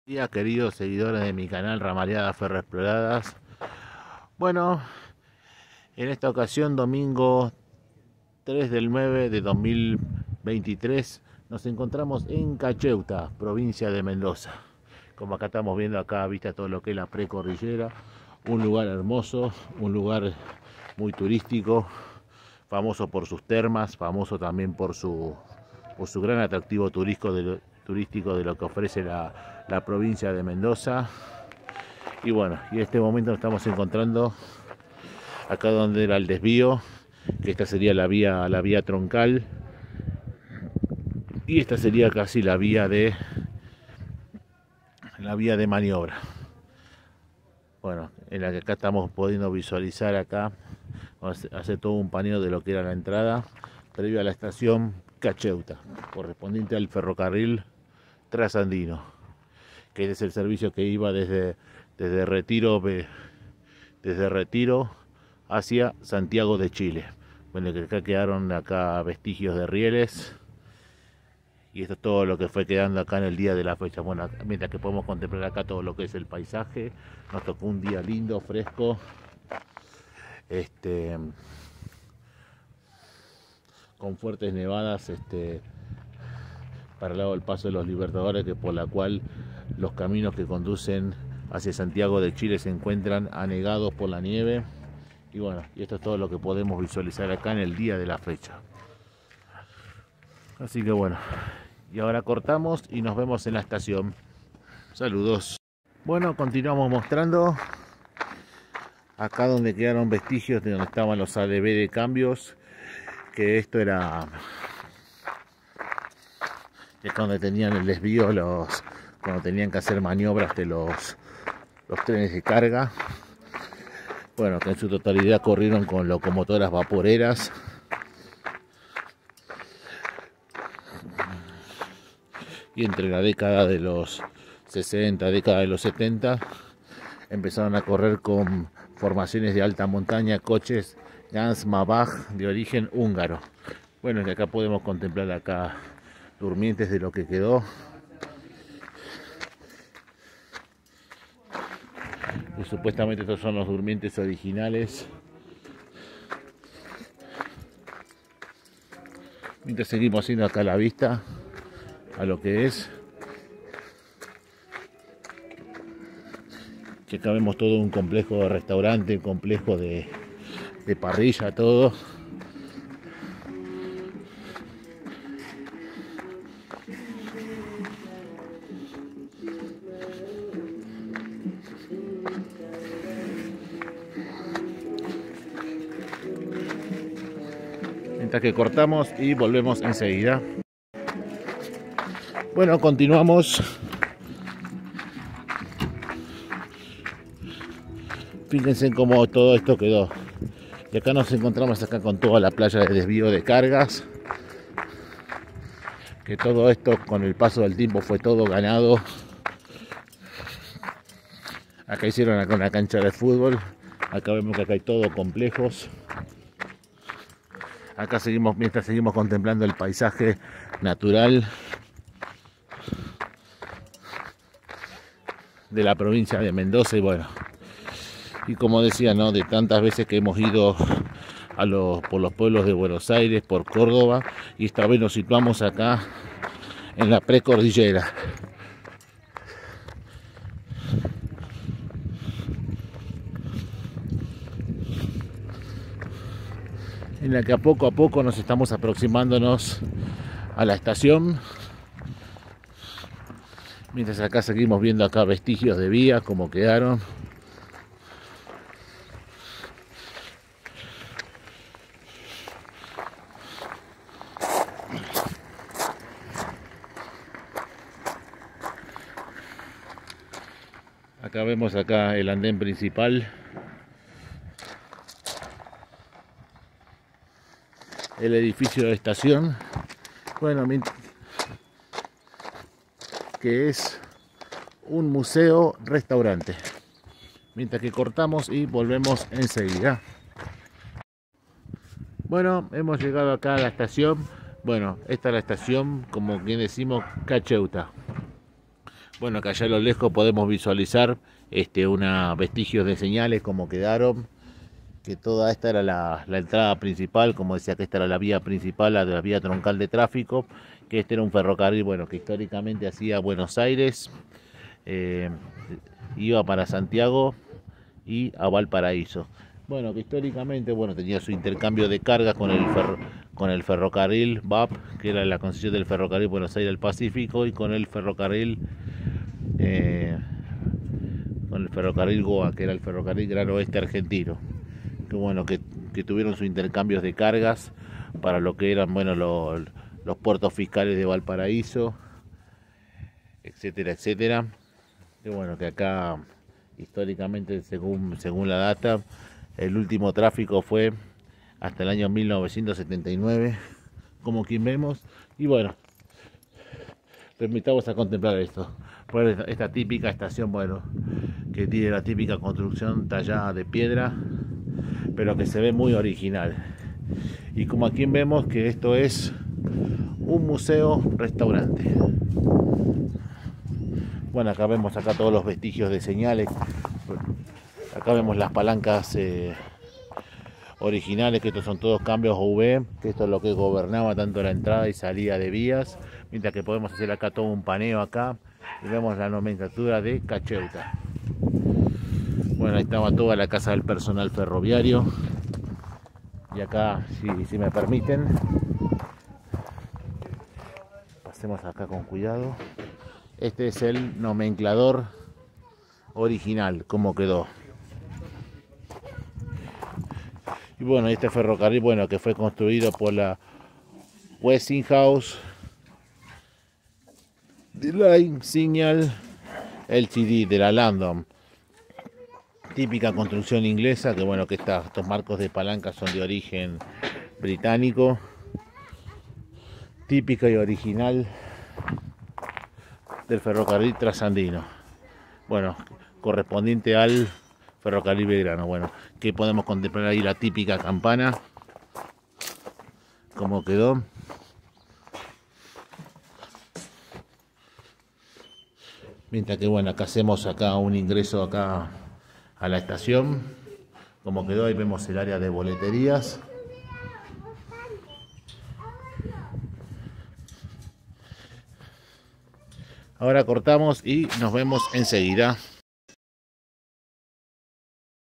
Día, queridos seguidores de mi canal Ramaleadas Ferroexploradas. Bueno, en esta ocasión, domingo 3 del 9 de 2023, nos encontramos en Cacheuta, provincia de Mendoza. Como acá estamos viendo, acá vista todo lo que es la precordillera, un lugar hermoso, un lugar muy turístico, famoso por sus termas, famoso también por su gran atractivo turístico de lo que ofrece la provincia de Mendoza. Y bueno, y en este momento nos estamos encontrando acá donde era el desvío, que esta sería la vía troncal, y esta sería casi la vía de maniobra. Bueno, en la que acá estamos pudiendo visualizar acá, vamos a hacer todo un paneo de lo que era la entrada previo a la estación Cacheuta, correspondiente al ferrocarril Trasandino, que es el servicio que iba desde Retiro hacia Santiago de Chile. Bueno, que acá quedaron vestigios de rieles, y esto es todo lo que fue quedando acá en el día de la fecha. Bueno, mientras que podemos contemplar acá todo lo que es el paisaje, nos tocó un día lindo, fresco, con fuertes nevadas, para el lado del Paso de los Libertadores, que por la cual los caminos que conducen hacia Santiago de Chile se encuentran anegados por la nieve. Y bueno, y esto es todo lo que podemos visualizar acá en el día de la fecha. Así que bueno, y ahora cortamos y nos vemos en la estación. Saludos. Bueno, continuamos mostrando acá donde quedaron vestigios de donde estaban los ADB de cambios, que esto era donde tenían el desvío, cuando tenían que hacer maniobras de los trenes de carga. Bueno, que en su totalidad corrieron con locomotoras vaporeras. Y entre la década de los 60, década de los 70, empezaron a correr con formaciones de alta montaña, coches Ganz Mabach de origen húngaro. Bueno, que acá podemos contemplar acá durmientes de lo que quedó. Y supuestamente estos son los durmientes originales. Mientras seguimos haciendo acá la vista a lo que es, que acá vemos todo un complejo de restaurante, un complejo de parrilla, todo. Mientras que cortamos y volvemos enseguida. Bueno, continuamos. Fíjense cómo todo esto quedó. Y acá nos encontramos acá con toda la playa de desvío de cargas. Que todo esto con el paso del tiempo fue todo ganado. Acá hicieron acá una cancha de fútbol. Acá vemos que acá hay todo complejos. Acá mientras seguimos contemplando el paisaje natural de la provincia de Mendoza. Y bueno, y como decía, ¿no?, de tantas veces que hemos ido por los pueblos de Buenos Aires, por Córdoba, y esta vez nos situamos acá en la precordillera. En la que a poco nos estamos aproximándonos a la estación. Mientras acá seguimos viendo acá vestigios de vías, como quedaron. Acá vemos acá el andén principal. El edificio de estación. Bueno, que es un museo restaurante. Mientras que cortamos y volvemos enseguida. Bueno, hemos llegado acá a la estación. Bueno, esta es la estación, como bien decimos, Cacheuta. Bueno, acá allá a lo lejos podemos visualizar unos vestigios de señales como quedaron, que toda esta era la entrada principal, como decía que esta era la vía principal, la vía troncal de tráfico, que este era un ferrocarril, bueno, que históricamente hacía Buenos Aires, eh, iba para Santiago y a Valparaíso. Bueno, que históricamente, bueno, tenía su intercambio de cargas con el ferrocarril VAP, que era la concesión del ferrocarril Buenos Aires del Pacífico, y eh, con el ferrocarril GOA, que era el ferrocarril Gran Oeste Argentino. Que bueno, que tuvieron sus intercambios de cargas para lo que eran, bueno, los puertos fiscales de Valparaíso, etcétera, etcétera. Que bueno, que acá históricamente, según la data, el último tráfico fue hasta el año 1979, como quien vemos. Y bueno, permitamos a contemplar esto. Por esta típica estación, bueno, que tiene la típica construcción tallada de piedra, pero que se ve muy original. Y como aquí vemos que esto es un museo restaurante. Bueno, acá vemos todos los vestigios de señales. Acá vemos las palancas originales, que estos son todos cambios UV, que esto es lo que gobernaba tanto la entrada y salida de vías, mientras que podemos hacer acá todo un paneo acá y vemos la nomenclatura de Cacheuta. Bueno, ahí estaba toda la casa del personal ferroviario. Y acá, si me permiten, pasemos acá con cuidado. Este es el nomenclador original, como quedó. Y bueno, este ferrocarril, bueno, que fue construido por la Westinghouse Line Signal Ltd de la Landon. Típica construcción inglesa, que bueno, que estos marcos de palanca son de origen británico. Típica y original del ferrocarril trasandino. Bueno, correspondiente al ferrocarril Belgrano. Bueno, que podemos contemplar ahí la típica campana, como quedó. Mientras que bueno, acá hacemos un ingreso acá a la estación, como quedó. Ahí vemos el área de boleterías. Ahora cortamos y nos vemos enseguida.